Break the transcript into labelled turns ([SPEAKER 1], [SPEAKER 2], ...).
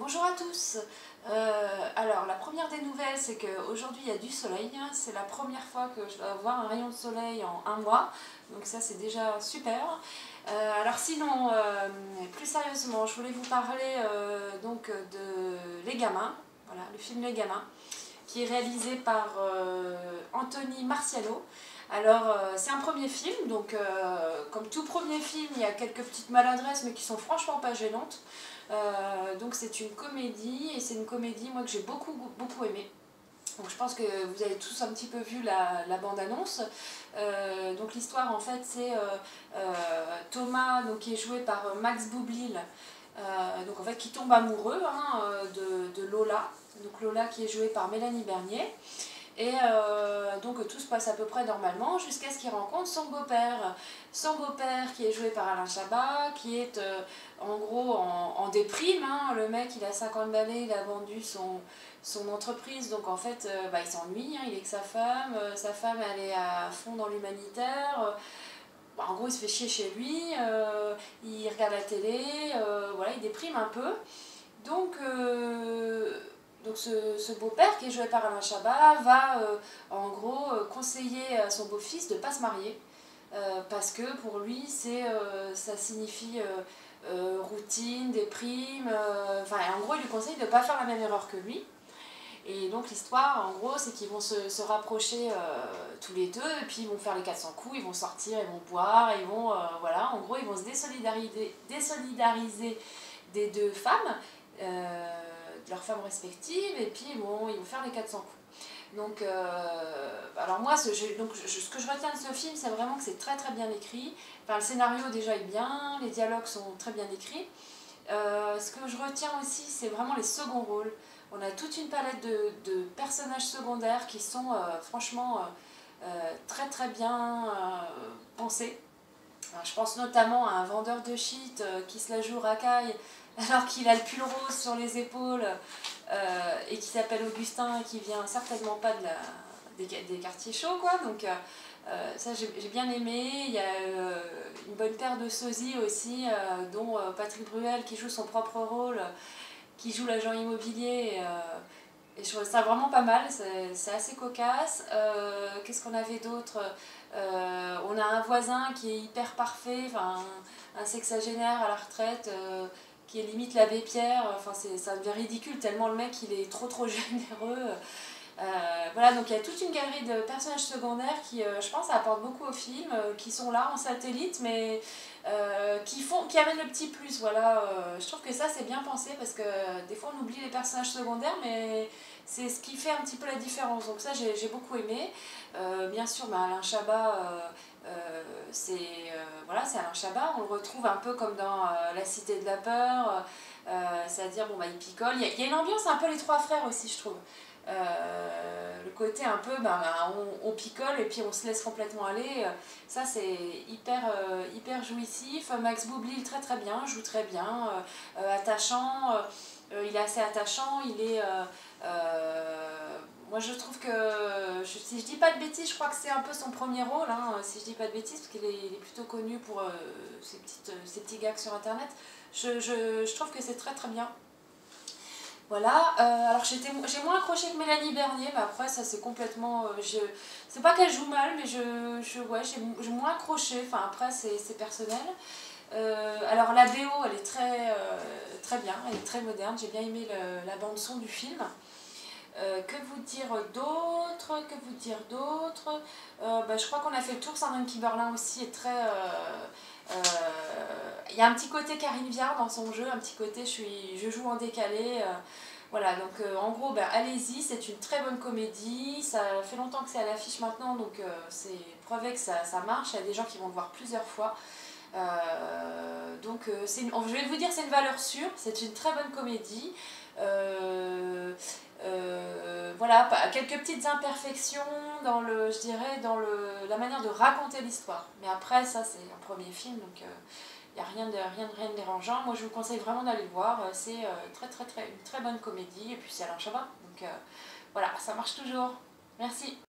[SPEAKER 1] Bonjour à tous. Alors la première des nouvelles, c'est qu'aujourd'hui il y a du soleil. C'est la première fois que je vais avoir un rayon de soleil en un mois, donc ça c'est déjà super. Alors sinon, plus sérieusement, je voulais vous parler donc de Les Gamins, voilà, le film Les Gamins, qui est réalisé par Anthony Marciano. Alors c'est un premier film, donc comme tout premier film, il y a quelques petites maladresses mais qui sont franchement pas gênantes. Donc c'est une comédie, et c'est une comédie moi que j'ai beaucoup aimé. Donc je pense que vous avez tous un petit peu vu la bande-annonce. Donc l'histoire en fait c'est Thomas, donc, qui est joué par Max Boublil, donc en fait qui tombe amoureux de Lola. Donc Lola qui est jouée par Mélanie Bernier. Et donc tout se passe à peu près normalement jusqu'à ce qu'il rencontre son beau-père. Son beau-père qui est joué par Alain Chabat, qui est en gros en déprime. Le mec il a 50 balais, il a vendu son entreprise, donc en fait il s'ennuie, il est que sa femme elle est à fond dans l'humanitaire. En gros il se fait chier chez lui, il regarde la télé, voilà, il déprime un peu. Donc ce beau-père qui est joué par Alain Chabat va en gros conseiller à son beau-fils de ne pas se marier parce que pour lui ça signifie routine, déprime, en gros il lui conseille de ne pas faire la même erreur que lui. Et donc l'histoire en gros c'est qu'ils vont se rapprocher tous les deux, et puis ils vont faire les 400 coups, ils vont sortir, ils vont boire, ils vont voilà, en gros ils vont se désolidariser des deux femmes, de leurs femmes respectives, et puis ils vont faire les 400 coups. Donc, alors moi, ce que je retiens de ce film, c'est vraiment que c'est très bien écrit. Enfin, le scénario déjà est bien, les dialogues sont très bien écrits. Ce que je retiens aussi, c'est vraiment les seconds rôles. On a toute une palette de personnages secondaires qui sont franchement très bien pensés. Alors, je pense notamment à un vendeur de shit qui se la joue racaille alors qu'il a le pull rose sur les épaules et qui s'appelle Augustin et qui vient certainement pas des quartiers chauds, quoi. Donc ça j'ai bien aimé. Il y a une bonne paire de sosies aussi, dont Patrick Bruel qui joue son propre rôle, qui joue l'agent immobilier. Et je trouve ça vraiment pas mal, c'est assez cocasse. Qu'est-ce qu'on avait d'autre? On a un voisin qui est hyper parfait, un sexagénaire à la retraite, qui est limite l'abbé Pierre. Enfin, ça devient ridicule tellement le mec il est trop généreux. Voilà, donc il y a toute une galerie de personnages secondaires qui, je pense, apportent beaucoup au film, qui sont là en satellite, mais qui amènent le petit plus. Voilà, je trouve que ça c'est bien pensé parce que des fois on oublie les personnages secondaires, mais c'est ce qui fait un petit peu la différence. Donc ça j'ai beaucoup aimé. Bien sûr, Alain Chabat, voilà, c'est Alain Chabat. On le retrouve un peu comme dans La Cité de la Peur, c'est-à-dire il picole. Il y a une ambiance un peu les trois frères aussi, je trouve. Le côté un peu on picole et puis on se laisse complètement aller, ça c'est hyper jouissif. Max Boublil très bien, joue très bien, attachant, il est assez attachant, moi je trouve que, si je dis pas de bêtises, je crois que c'est un peu son premier rôle, si je dis pas de bêtises, parce qu'il est plutôt connu pour ses petits gags sur internet. Je trouve que c'est très bien. Voilà, alors j'ai moins accroché que Mélanie Bernier, mais après ça c'est complètement... c'est pas qu'elle joue mal, mais ouais, j'ai moins accroché, enfin après c'est personnel. Alors la BO elle est très bien, elle est très moderne, j'ai bien aimé la bande son du film. Que vous dire d'autre? Je crois qu'on a fait le tour. Sandrine Kiberlin aussi est très... il y a un petit côté Karine Viard dans son jeu, un petit côté je joue en décalé. Voilà, donc en gros, allez-y, c'est une très bonne comédie. Ça fait longtemps que c'est à l'affiche maintenant, donc c'est prouvé que ça marche. Il y a des gens qui vont le voir plusieurs fois. Je vais vous dire, c'est une valeur sûre, c'est une très bonne comédie. Voilà, quelques petites imperfections dans la manière de raconter l'histoire. Mais après, ça c'est un premier film, donc il n'y a rien de dérangeant. Moi je vous conseille vraiment d'aller le voir, c'est une très bonne comédie, et puis c'est Alain Chabat, donc voilà, ça marche toujours. Merci.